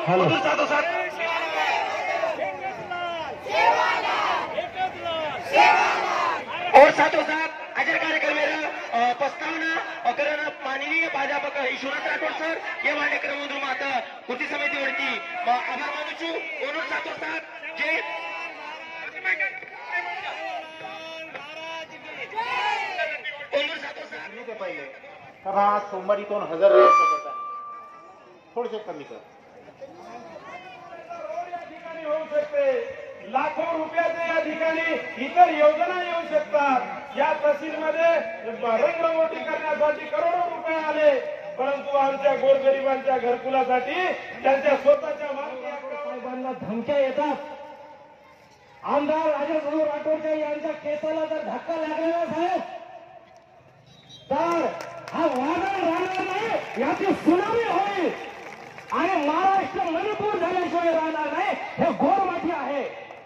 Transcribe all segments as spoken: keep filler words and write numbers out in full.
मधून साधोसाध और साथोसाथ अजर कार्यक्रम प्रस्तावना अग्रह माननीय प्राध्यापक ईश्वरनाथ राठोड सर ये कार्यक्रम आता कृती समितीवरती आभार मानू छू म्हणून साथोसाथ जे पहिले सभा सोमवारी दोन हजार थोडेसे कमी कर होऊ शकते लाखो रुपयाचे या ठिकाणी इतर योजना येऊ शकतात। या तहसीलमध्ये रंगरंगोटी करण्यासाठी करोडो रुपये आले, परंतु आमच्या गोरगरिबांच्या घरकुलासाठी त्यांच्या स्वतःच्या साहेबांना धमक्या येतात। आमदार राजेश राठोडच्या यांच्या केसाला जर धक्का लागलेला साहेब तर हा वादळ राहणार नाही, याची सुनामी होईल आणि महाराष्ट्र मणिपूर झाल्याशिवाय राहणार नाही। हे गोरमाटी आहे।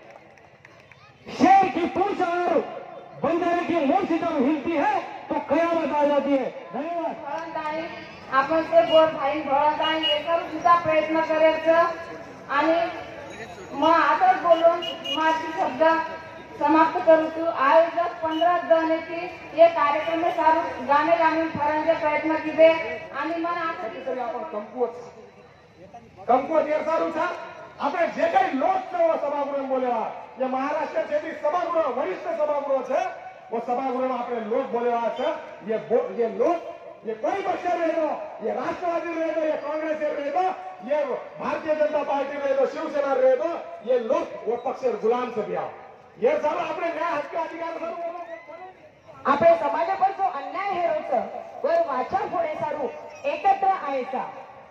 शेर की पूंछ और बंदर की मूंछ जब हिलती है तो कयामत आ जाती है। धन्यवाद। आपण ते गोर भाई भळत आणि एकर सुद्धा प्रयत्न करायचं आणि मग आता बोलून माझी शब्द समाप्त करू तू आयोजक पंद्रह जण ये कार्यक्रम में सारू गाणे गाणे फरांचे प्रयत्न किए आणि मन आता तरी आपण कंपोज कंपोज ये सारू था આપણે જે કઈ લોકસભા સભાગૃહ બોલેવા જે મહારાષ્ટ્ર જેવી સભાગૃહ વરિષ્ઠ સભાગૃહ છે वो सभागृह में આપણે लोक बोलेवा છે। ये ये लोक ये कोई पक्ष रहेगा, ये राष्ट्रवादी रहेगा, ये कांग्रेस रहेगा, ये भारतीय जनता पार्टी रहेगा, शिवसेना रहेगा, ये लोक वो पक्ष गुलाम से भी आओ ये सब આપણે न्याय हक्क अधिकार सर्व આપણે સમાજ પર जो अन्याय हेरो छ वर वाचा फोडे सारू एकत्र आयचा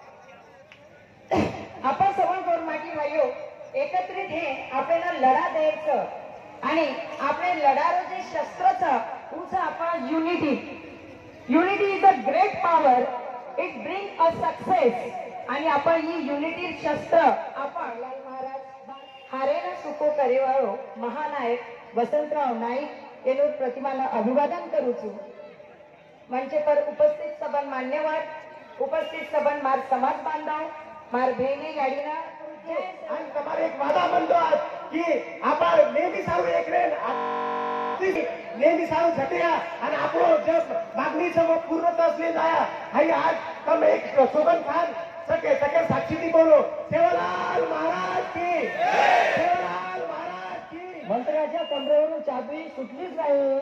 आपण सगळं गोरमाटी भाईओ एकत्रित हे आपल्याला लढा द्यायचं आणि आपले लढारो जे शस्त्रच तुमचं आपण unity unity is a great power it bring a success आणि आपण ही युनिटी शस्त्र आपण लाल महाराज हारेला सुको करेवाळो महानायक वसंतराव नाईक एनो प्रतिमाला अभिवादन करू છું। मंच पर उपस्थित सबन मान्यवर उपस्थित सबन मार समाज बांधव मार बहिणी गाडीना आणि તમારે એક વાદા બંધો की आपण नेहमी सारू एक रेन नेहमी सारू झटया आणि आपण जे मागणीचं मग पूर्णता असले जाया हाई आज कम एक सोगन खान सके सके साक्षी दी बोलो सेवालाल महाराज की सेवालाल महाराज की। मंत्र्याच्या कमरेवरून चादरी सुटलीच नाही।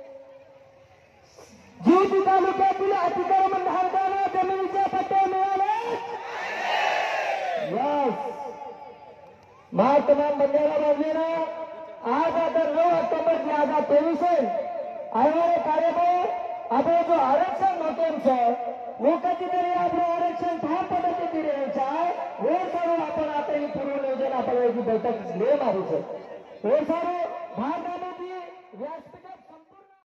जीव तालुक्यातील अतिक्रमण धारकांना जमिनीचे पट्टे मिळाले। महात्मा बंजारा बाजूने आज आता नौ ऑक्टोबर से आज तेवीस आने कार्यक्रम આપણે જો આરક્ષણ નહોતું છે वो कधीतरी आपलं आरक्षण ठाम पद्धतीने द्यायचं आहे हे सर्व आपण आता ही पूर्व नियोजन आपण बैठक ले मारू शकतो हे सर्व भारतामध्ये व्यासपीठ